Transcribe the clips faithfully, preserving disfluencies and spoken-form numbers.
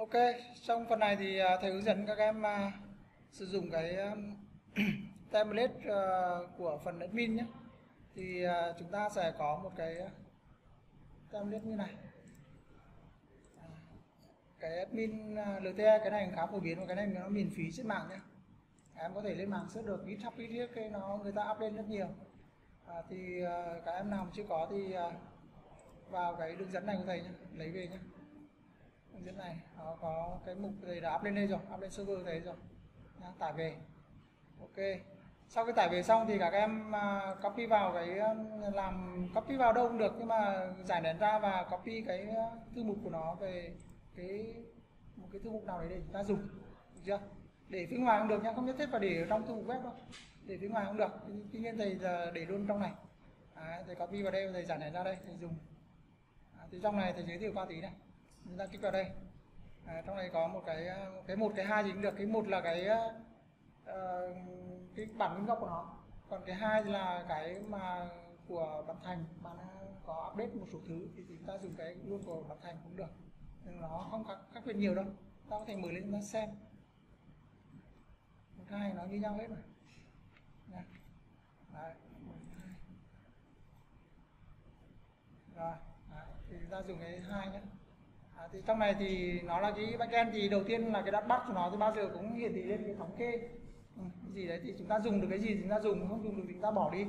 Ok, trong phần này thì à, thầy hướng dẫn các em à, sử dụng cái um, template à, của phần admin nhé. Thì à, chúng ta sẽ có một cái template như này. À, cái admin à, lờ tê e cái này khá phổ biến và cái này nó miễn phí trên mạng nhé. Em có thể lên mạng search được GitHub viết cái nó người ta up lên rất nhiều. À, thì à, các em nào mà chưa có thì à, vào cái đường dẫn này của thầy nhé, lấy về nhé. Hướng dẫn này nó có cái mục thầy đã up lên đây rồi, up lên server thầy rồi nhá, tải về. Ok, sau khi tải về xong thì các em uh, copy vào cái um, làm copy vào đâu cũng được, nhưng mà giải nén ra và copy cái uh, thư mục của nó về cái một cái thư mục nào đấy để chúng ta dùng, được chưa? Để phía ngoài cũng được nhá, không nhất thiết phải để ở trong thư mục web đâu, để phía ngoài cũng được. Tuy nhiên thầy để luôn trong này. Đấy, thầy copy vào đây, thầy giải nén ra đây, thầy dùng. À, thì trong này thầy giới thiệu qua tí này. Chúng ta kích vào đây. À, trong này có một cái cái một cái hai gì cũng được. Cái một là cái uh, cái bản nguyên gốc của nó, còn cái hai là cái mà của Bản Thành, bạn có update một số thứ thì chúng ta dùng cái luôn của Bản Thành cũng được, nhưng nó không khác, khác biệt nhiều đâu. Ta có thể mở lên chúng ta xem. Một hai nó như nhau hết rồi. Đấy. Rồi, đấy. Thì chúng ta dùng cái hai nhé. À, thì trong này thì nó là cái backend, thì đầu tiên là cái dashboard của nó thì bao giờ cũng hiển thị lên cái thống kê. Ừ, cái gì đấy thì chúng ta dùng được cái gì thì chúng ta dùng, không dùng được thì chúng ta bỏ đi.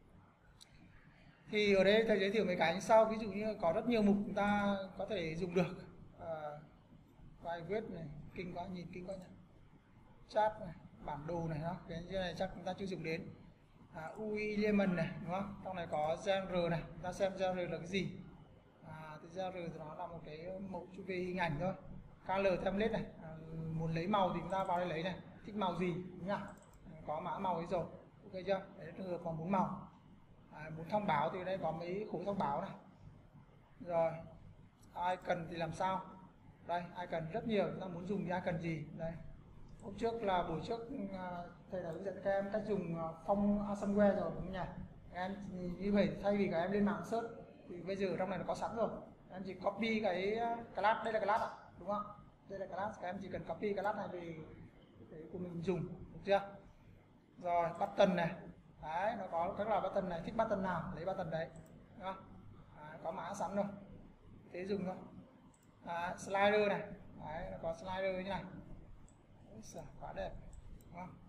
Thì ở đây thầy giới thiệu mấy cái như sau, ví dụ như có rất nhiều mục chúng ta có thể dùng được. À, private này, kinh quá, nhìn kinh quá nhỉ. Chat này, bản đồ này, đó. Cái này chắc chúng ta chưa dùng đến. À, u i element này, đúng không? Trong này có genre này, chúng ta xem genre là cái gì. À, thì genre thì nó là một cái mẫu về hình ảnh thôi. Color template này, à, muốn lấy màu thì chúng ta vào đây lấy này, thích màu gì, đúng nhá? Có mã màu ấy rồi, ok chưa? Đấy, trường hợp còn muốn màu. À, muốn thông báo thì đây có mấy khối thông báo này. Rồi, icon thì làm sao? Đây, icon rất nhiều, chúng ta muốn dùng cái icon gì? Đây. Hôm trước là buổi trước thầy đã hướng dẫn các em cách dùng phong Assembleware rồi, đúng không nhỉ? Em như vậy thay vì các em lên mạng search thì bây giờ trong này nó có sẵn rồi, em chỉ copy cái class, đây là class ạ, đúng không? Đây là class, các em chỉ cần copy class này về cái của mình dùng, được chưa? Rồi button này, đấy, nó có các loại button này, thích button nào lấy button đấy, đúng không? Đấy, có mã sẵn rồi, thế dùng thôi. Đấy, slider này, đấy, nó có slider như này. Sợ, quá đẹp, đúng không?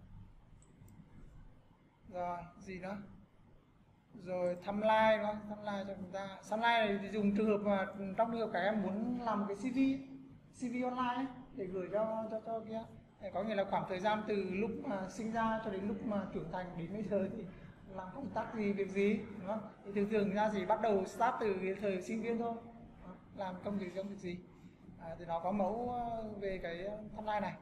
Rồi gì nữa? Rồi timeline, đúng không? Timeline cho chúng ta. Timeline này thì dùng trường hợp mà trong trường hợp các em muốn làm một cái xê vê, xê vê online ấy, để gửi cho cho cho kia. Có nghĩa là khoảng thời gian từ lúc mà sinh ra cho đến lúc mà trưởng thành đến bây giờ thì làm công tác gì, việc gì, đúng không? Thì thường thường ra gì bắt đầu start từ cái thời sinh viên thôi, làm công việc công việc gì. À, thì nó có mẫu về cái timeline này.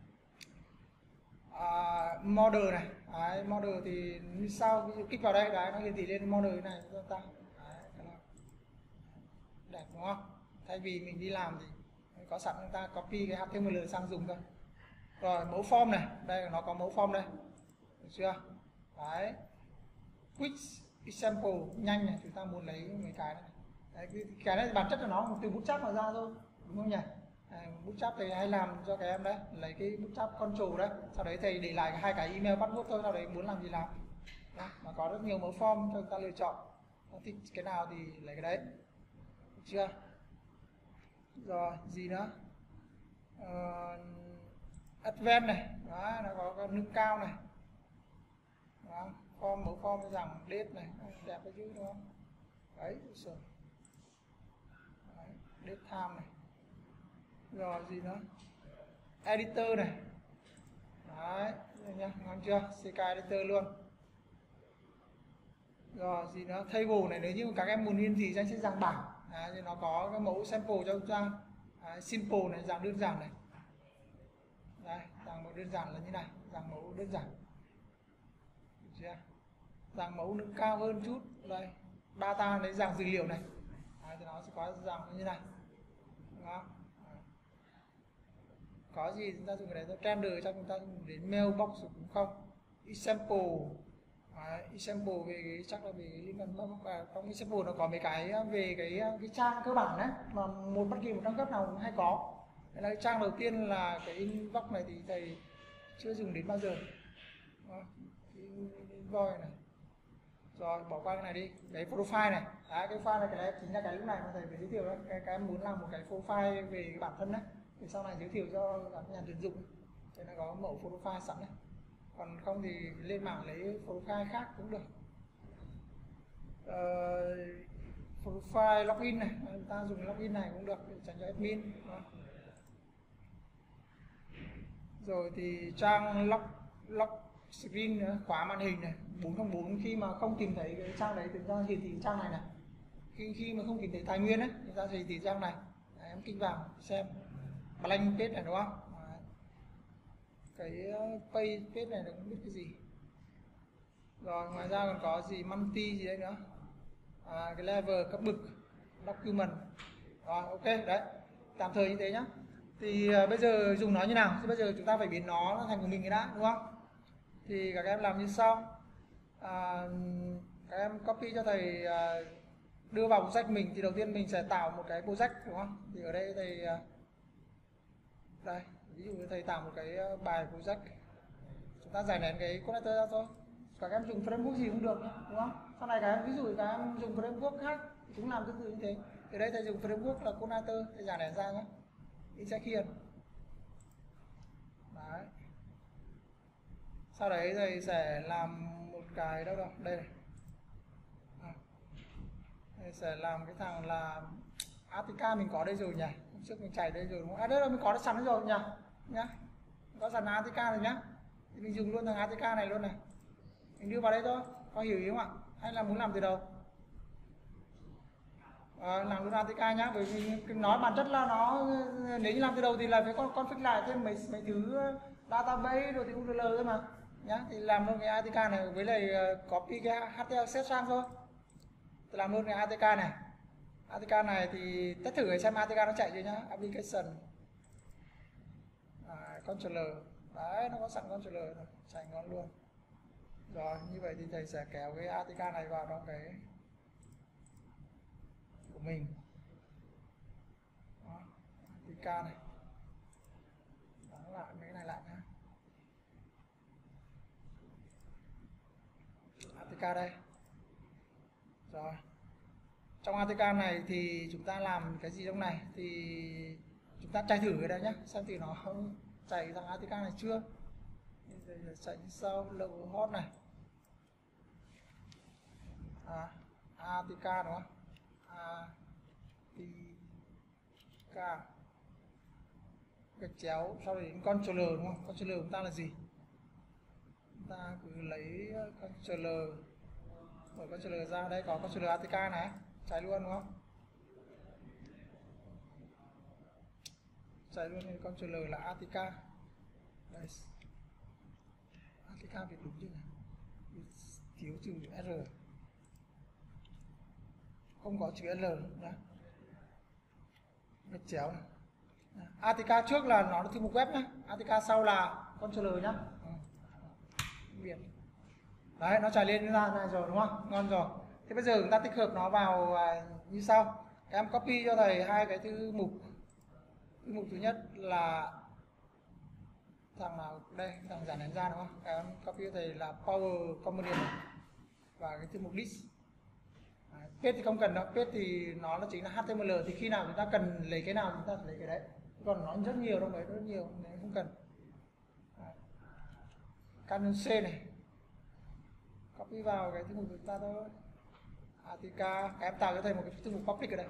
Uh, model này, đấy, model thì như sau, ví dụ kích vào đây, đấy, nó hiển thị lên model này cho ta. Đấy, đẹp đúng không? Thay vì mình đi làm thì có sẵn chúng ta copy cái hát tê em lờ sang dùng thôi. Rồi mẫu form này, đây nó có mẫu form đây, được chưa? Đấy, quick example, nhanh này, chúng ta muốn lấy mấy cái này. Đấy, cái, cái này bản chất của nó từ bootstrap mà ra thôi, đúng không nhỉ? À, bootstrap thầy hay làm cho các em đấy, lấy cái bootstrap control đấy, sau đấy thầy để lại hai cái email password thôi, sau đấy muốn làm gì làm. Đó, mà có rất nhiều mẫu form cho chúng ta lựa chọn, thích cái nào thì lấy cái đấy, được chưa? Rồi gì nữa? Uh, advanced này, đó, nó có, có nâng cao này, đó, form mẫu form rằng date này, đẹp cái chứ đúng không? Đấy, rồi. Đấy, date time này. Rồi gì nữa? Editor này. Đấy, nhá, ngon chưa? xê ca editor luôn. Rồi gì nữa? Table này, nếu như các em muốn hiển thị danh sách dạng bảng, à, thì nó có cái mẫu sample cho chúng ta. À, simple này, dạng đơn giản này. Đây, dạng mẫu đơn giản là như này, dạng mẫu đơn giản. Được chưa? Dạng mẫu nâng cao hơn chút. Đây, data lấy dạng dữ liệu này. À, thì nó sẽ có dạng như này. Đúng không? Có gì chúng ta dùng cái đấy thôi, render cho chúng ta dùng đến mailbox cũng không. Example, à, example về cái chắc là về cái liên quan à, trong example nó có mấy cái về cái cái trang cơ bản đấy mà một bất kỳ một trang cấp nào cũng hay có. Đây là cái trang đầu tiên là cái inbox này thì thầy chưa dùng đến bao giờ. Đó, cái invoice này. Rồi bỏ qua cái này đi. Đấy, profile này. Đấy, cái file này cái đấy chính là cái lúc này mà thầy phải giới thiệu đó. Cái cái em muốn làm một cái profile về cái bản thân đấy. Thì sau này giới thiệu cho các nhà tuyển dụng. Thế là có mẫu profile sẵn đấy. Còn không thì lên mạng lấy profile khác cũng được. Uh, profile login này, chúng ta dùng login này cũng được để dành cho admin. Đó. Rồi thì trang lock lock screen nữa, khóa màn hình này bốn không bốn, khi mà không tìm thấy cái trang đấy thì chúng ta hiển thị trang này này. Khi khi mà không tìm thấy tài nguyên ấy, chúng ta hiển thị trang này. Đấy, em kích vào xem blank page này đúng không? Đấy. Cái page page này là không biết cái gì. Rồi ngoài ra còn có gì multi gì đấy nữa. À, cái level cấp bậc document. Rồi ok đấy, tạm thời như thế nhá. Thì uh, bây giờ dùng nó như nào? Thì bây giờ chúng ta phải biến nó thành của mình cái đã, đúng không? Thì các em làm như sau. À, các em copy cho thầy uh, đưa vào project mình. Thì đầu tiên mình sẽ tạo một cái project, đúng không? Thì ở đây thầy uh, đây, ví dụ như thầy tạo một cái uh, bài project. Chúng ta giải nén cái connector ra thôi. Các em dùng framework gì cũng được, đúng không? Sau này các em ví dụ các em dùng framework khác cũng làm tương tự như thế. Thì đây thầy dùng framework là connector, thầy giải nén ra nhé. Insert here. Đấy. Sau đấy thầy sẽ làm một cái đâu đâu, đây này. À. Thầy sẽ làm cái thằng là Attica mình có đây rồi nhỉ. Hôm trước mình chạy đây rồi đúng không? À đây là mình có sẵn đây rồi nhỉ. Nhá. Có sẵn Attica rồi nhá. Thì mình dùng luôn thằng Attica này luôn này. Mình đưa vào đây thôi, có hiểu ý không ạ? Hay là muốn làm từ đầu? À, làm luôn Attica nhá, bởi vì nói bản chất là nó nếu như làm từ đầu thì là phải con config lại thêm mấy mấy thứ database rồi thì u rờ lờ thôi mà nhá. Thì làm luôn cái Attica này với lại copy cái hát tê em set sang thôi. Thì làm luôn cái Attica này. Attica này thì test thử xem Attica nó chạy chưa nhá. Application à, controller. Đấy, nó có sẵn controller rồi, chạy ngon luôn. Rồi, như vậy thì thầy sẽ kéo cái Attica này vào trong cái của mình. Đó, Attica này. Đóng lại cái này lại nhá. Attica đây. Rồi. Trong Attica này thì chúng ta làm cái gì trong này thì chúng ta chạy thử cái đây nhá, xem thì nó chạy thằng Attica này chưa. Bây giờ chạy như sau, local host này. À, Attica đúng không? Attica gạch chéo sau đấy đến controller đúng không? Controller của chúng ta là gì? Chúng ta cứ lấy controller, mở controller ra, đây có controller Attica này, chạy luôn đúng không? Chạy luôn cái controller là Attica. Đây. Attica việc đúng chứ này? Thiếu chữ R. Không có chữ L nhá. Gạch chéo này. Attica trước là nó là thư mục web nhá, Attica sau là controller nhá. Ừ. Biệt. Đấy, nó trải lên ra này rồi đúng không? Ngon rồi. Thế bây giờ chúng ta tích hợp nó vào à, như sau. Các em copy cho thầy hai cái thư mục. Thư mục thứ nhất là thằng nào đây, thằng giải nén ra đúng không? Các em copy cho thầy là power component và cái thư mục list. Page thì không cần đâu, page thì nó là chính là hát tê em lờ, thì khi nào chúng ta cần lấy cái nào chúng ta phải lấy cái đấy. Còn nó rất nhiều đâu đấy, rất nhiều nên không cần. Ctrl C này, copy vào cái thư mục của chúng ta thôi. Attica, các em tạo cho thầy một cái thư mục public ở đây.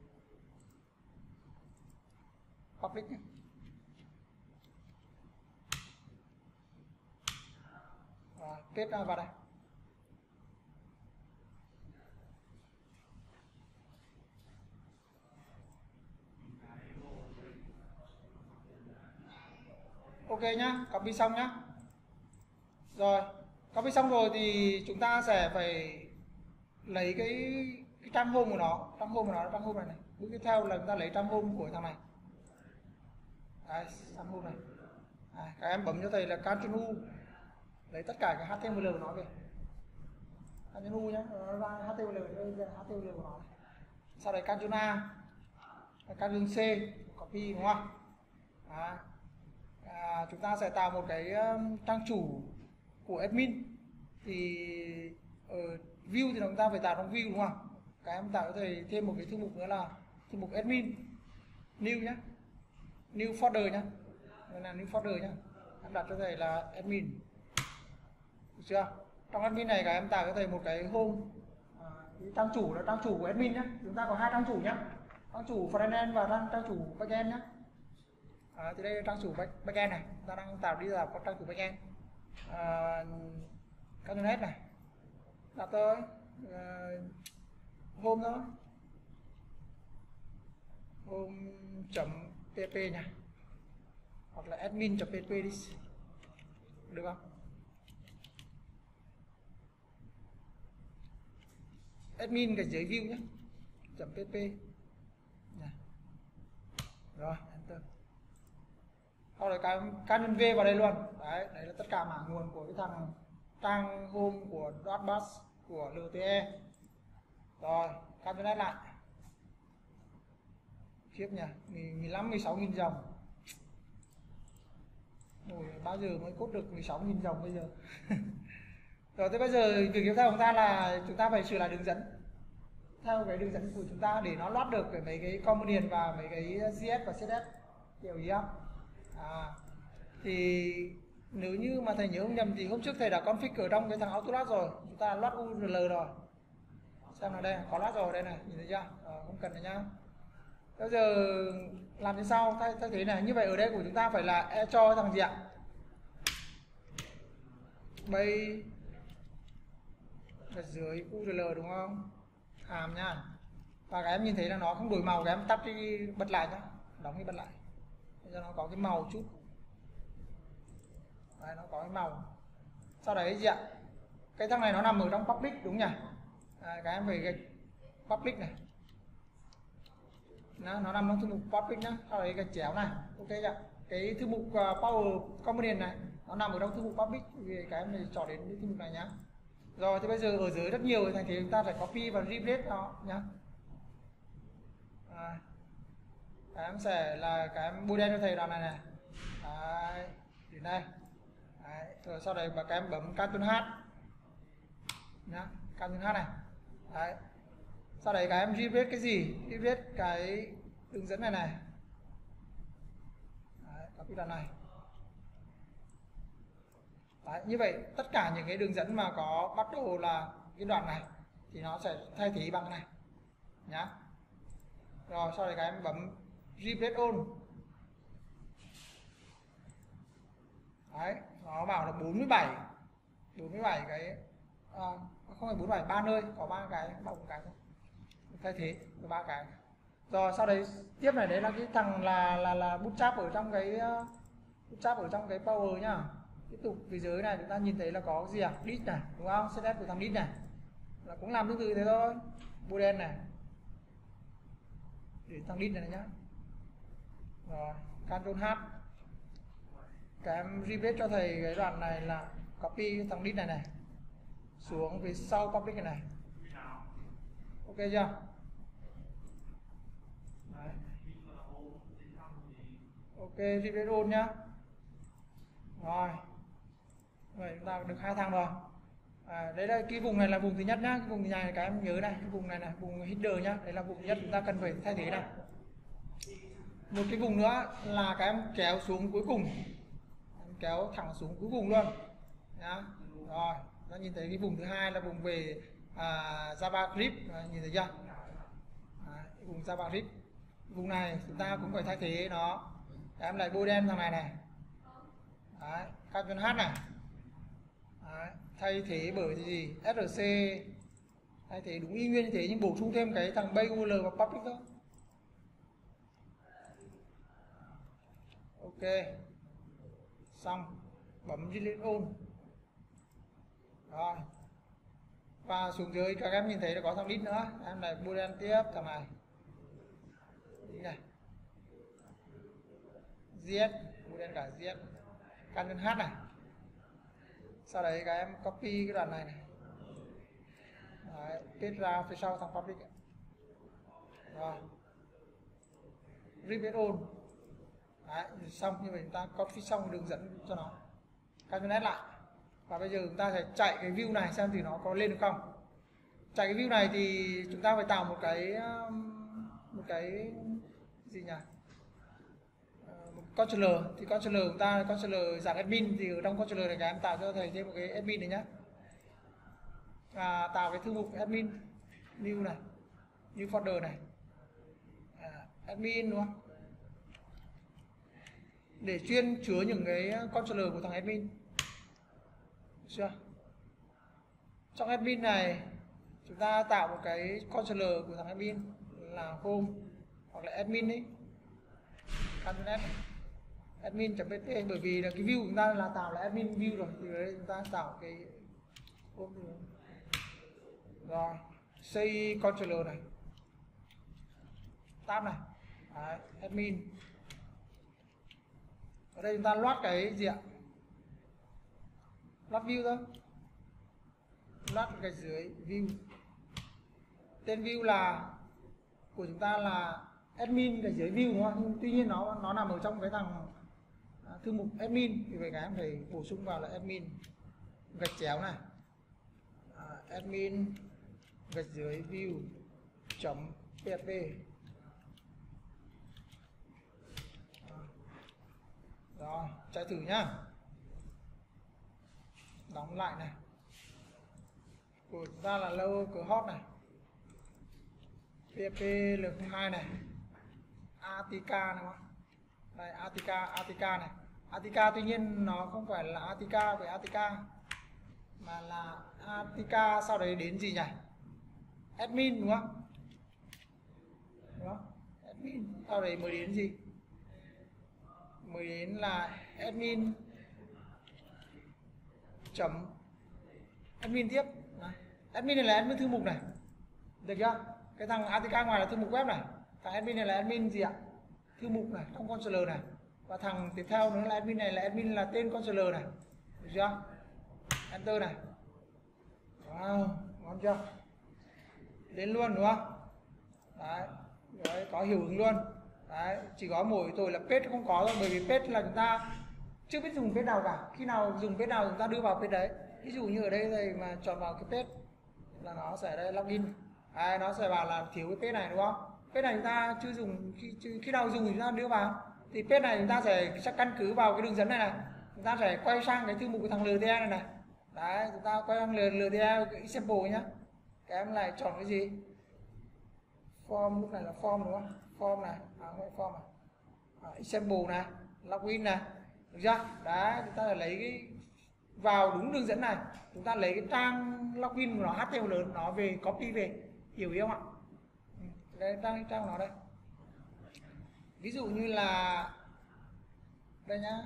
Public nhé. Và kết vào đây. Ok nhá, copy xong nhá. Rồi, copy xong rồi thì chúng ta sẽ phải lấy cái, cái trang home của nó, trang home của nó, trang home này này. Bước tiếp theo là chúng ta lấy trang home của thằng này. Đấy, trang home này. À, các em bấm cho thầy là Ctrl U, lấy tất cả cái hát tê em lờ của nó về. Ctrl U nhá, nó ra hát tê em lờ, đây hát tê em lờ của nó này. Sau đấy Ctrl A, Ctrl C, copy đúng không? À, à, chúng ta sẽ tạo một cái um, trang chủ của admin. Thì ở view thì chúng ta phải tạo trong view đúng không? Các em tạo cho thầy thêm một cái thư mục nữa là thư mục admin new nhé, new folder nhé, đây là new folder nhé. Em đặt cho thầy là admin, được chưa? Trong admin này các em tạo cho thầy một cái home, à, cái trang chủ là trang chủ của admin nhé. Chúng ta có hai trang chủ nhé, trang chủ frontend và trang, trang chủ backend nhé. À, thì đây là trang chủ back, backend này, ta đang tạo đi là có trang chủ backend. À, các net này, đặt tới uh, home đó, home.pp nha, hoặc là admin.pp đi, được không? Admin cái dưới view nhé, .pp này. Rồi enter. Sau rồi các cá nhân V vào đây luôn. Đấy, đấy là tất cả mảng nguồn của cái thằng trang home của .bus của lờ tê e. Rồi, cá nhân lại. Khiếp nhỉ, mười lăm mười sáu nghìn dòng. Ôi, bao giờ mới cốt được mười sáu nghìn dòng bây giờ. Rồi thế bây giờ việc tiếp theo của chúng ta là chúng ta phải sửa lại đường dẫn theo cái đường dẫn của chúng ta để nó lót được cái mấy cái component và mấy cái giê ét và xê ét ét, hiểu ý không? À, thì nếu như mà thầy nhớ không nhầm thì hôm trước thầy đã config ở trong cái thằng autoload rồi, chúng ta load u rờ lờ rồi. Xem nào, đây có load rồi đây này, nhìn thấy chưa? À, không cần nữa nhá. Bây giờ làm như sau, thay, thay thế này, như vậy ở đây của chúng ta phải là e cho thằng gì ạ? Bay ở dưới u rờ lờ đúng không? Hàm nha. Và các em nhìn thấy là nó không đổi màu, các em tắt đi bật lại nhá, đóng đi bật lại cho nó có cái màu chút. Đấy, nó có cái màu. Sau đấy gì ạ? Cái thằng này nó nằm ở trong public đúng nhỉ? À, các em phải gạch public này. Nó, nó nằm trong thư mục public nhá. Sau đấy gạch chéo này. Ok chưa? Cái thư mục uh, power component này nó nằm ở trong thư mục public, vì cái em này chọn đến cái thư mục này nhá. Rồi thì bây giờ ở dưới rất nhiều thành thế chúng ta phải copy và replace nó nhá. À, các em sẽ là cái em bôi đen cho thầy đoạn này này. Đấy, đến đây. Đấy, rồi sau đấy các em bấm Ctrl H nhá, Ctrl H này. Đấy. Sau đấy các em replace cái gì? Replace cái đường dẫn này này. Đấy, copy đoạn này. Đấy, như vậy tất cả những cái đường dẫn mà có bắt đầu là cái đoạn này thì nó sẽ thay thế bằng cái này nhá. Rồi sau đấy các em bấm replace all. Đấy, nó bảo là bốn mươi bảy bốn mươi bảy cái à, không phải bốn mươi bảy, ba nơi có ba cái, ba bốn cái thôi. Thay thế với ba cái. Rồi sau đấy tiếp này đấy là cái thằng là là là bootstrap ở trong cái uh, bootstrap ở trong cái power nhá. Tiếp tục phía dưới này chúng ta nhìn thấy là có cái gì à? Disk này, đúng không? xê ét ét của thằng disk này. Là cũng làm tương tự thế thôi. Bôi đen này. Để thằng disk này, này nhá. Rồi, Ctrl H. Các em replace cho thầy cái đoạn này là copy thằng disk này này xuống phía sau public này này. Ok chưa? Đấy. Ok, replace all nhá. Rồi. Vậy chúng ta được hai thằng rồi. À, đấy là cái vùng này là vùng thứ nhất nhá, cái vùng này các em nhớ này, cái vùng này là vùng header nhá, đấy là vùng thứ nhất chúng ta cần phải thay thế này. Một cái vùng nữa là các em kéo xuống cuối cùng, em kéo thẳng xuống cuối cùng luôn nhá. Rồi, ta nhìn thấy cái vùng thứ hai là vùng về à, JavaScript, à, nhìn thấy chưa? À, vùng JavaScript, vùng này chúng ta cũng phải thay thế nó. Các em lại bôi đen thằng này này. Đấy, Ctrl H này. Đấy, thay thế bởi gì? ét rờ xê thay thế đúng y nguyên như thế nhưng bổ sung thêm cái thằng base u rờ lờ và public thôi. Ok, xong, bấm delete all. Rồi, và xuống dưới các em nhìn thấy là có thằng list nữa, em lại bôi đen tiếp thằng này. Đấy này, giê ét, bôi đen cả giê ét, Ctrl H này. Sau đấy các em copy cái đoạn này này. Đấy, paste ra phía sau thằng public. Rồi. Replace all. Đấy, xong như vậy chúng ta copy xong đường dẫn cho nó, Ctrl S lại. Và bây giờ chúng ta sẽ chạy cái view này xem thì nó có lên được không. Chạy cái view này thì chúng ta phải tạo một cái một cái gì nhỉ, một controller. Thì controller chúng ta controller dạng admin, thì ở trong controller này các em tạo cho thầy thêm một cái admin này nhá. À, tạo cái thư mục admin new này, new folder này, à, admin đúng không, để chuyên chứa những cái controller của thằng admin. Được chưa? Trong admin này chúng ta tạo một cái controller của thằng admin là home hoặc là admin ấy, admin.pt, bởi vì là cái view chúng ta là tạo là admin view rồi, thì ở đây chúng ta tạo cái home rồi, xây controller này, tab này. Đấy, admin. Ở đây chúng ta loát cái gì ạ? Loát view thôi, loát cái dưới view. Tên view là của chúng ta là admin cái dưới view đúng không? Nhưng tuy nhiên nó nó nằm ở trong cái thằng à, thư mục admin, thì vậy các em phải bổ sung vào là admin gạch chéo này, à, admin gạch dưới view chấm php. Rồi, chạy thử nhá. Đóng lại này. Của chúng ta là lower cửa hot này, php lược hai này, Atika này, đây Atika, Atika này, Atika tuy nhiên nó không phải là Atika với Atika, mà là Atika sau đấy đến gì nhỉ? Admin đúng không? Đúng không? Admin sau đấy mới đến gì? Mới đến là admin chấm admin tiếp. Này. Admin này là admin thư mục này, được chưa? Cái thằng Atika ngoài là thư mục web này, thằng admin này là admin gì ạ? Thư mục này, trong controller này, và thằng tiếp theo nữa là admin này là admin là tên controller này, được chưa? Enter này. Wow, ngon chưa? Đến luôn đúng không? Đấy, đấy có hiệu ứng luôn. Đấy, chỉ có mỗi tội là page không có thôi, bởi vì page là chúng ta chưa biết dùng page nào cả. Khi nào dùng page nào chúng ta đưa vào page đấy. Ví dụ như ở đây thì mà chọn vào cái page là nó sẽ đây login. Đấy, nó sẽ bảo là thiếu cái page này đúng không? Page này chúng ta chưa dùng, khi, khi nào dùng thì chúng ta đưa vào. Thì page này chúng ta sẽ, sẽ căn cứ vào cái đường dẫn này này, chúng ta sẽ quay sang cái thư mục của thằng lờ tê e này này. Đấy, chúng ta quay sang lờ tê e cái example nhá. Các em lại chọn cái gì? Form, lúc này là form đúng không? Form này, à không phải form à. à example này, login này, được chưa? Đấy, chúng ta phải lấy cái vào đúng đường dẫn này, chúng ta lấy cái trang login của nó hát tê em lờ nó về copy về, hiểu không ạ? Đây trang trang nó đây. Ví dụ như là đây nhá.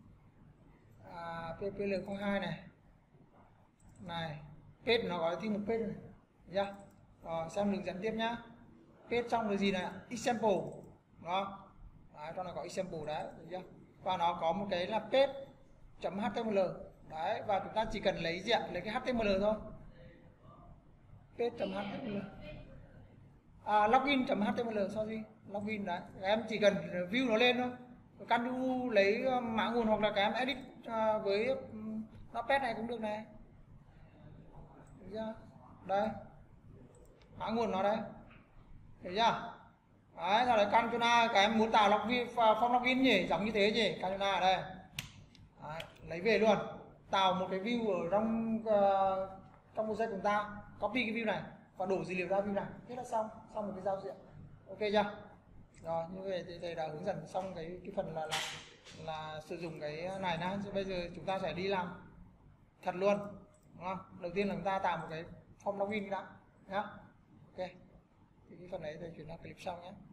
À, pê pê lờ không hai này. Này, page nó có thư mục page này. Được chưa? Rồi, xem đường dẫn tiếp nhá. Page trong là gì này? Example. Đúng không? Đấy, trong này có example đấy, được chưa? Và nó có một cái là page.html. Đấy, và chúng ta chỉ cần lấy gì ạ? Lấy cái hát tê em lờ thôi. Page.html. À, login.html, sorry. Login đấy. Các em chỉ cần view nó lên thôi. Căn u lấy mã nguồn hoặc là các em edit với nó page này cũng được này. Được chưa? Đây. Mã nguồn nó đây. Được chưa? Đấy, sau đấy Ctrl A, các em muốn tạo login, form login nhỉ, giống như thế nhỉ, Ctrl A ở đây. Đấy, lấy về luôn, tạo một cái view ở trong uh, trong project của chúng ta, copy cái view này và đổ dữ liệu ra view này, thế là xong, xong một cái giao diện, ok chưa? Rồi như vậy thì thầy đã hướng dẫn xong cái cái phần là là là sử dụng cái này nha. Bây giờ chúng ta sẽ đi làm thật luôn, đúng không? Đầu tiên là chúng ta tạo một cái form login đã, nhá, ok. Thì cái phần đấy thầy chuyển sang clip sau nhé.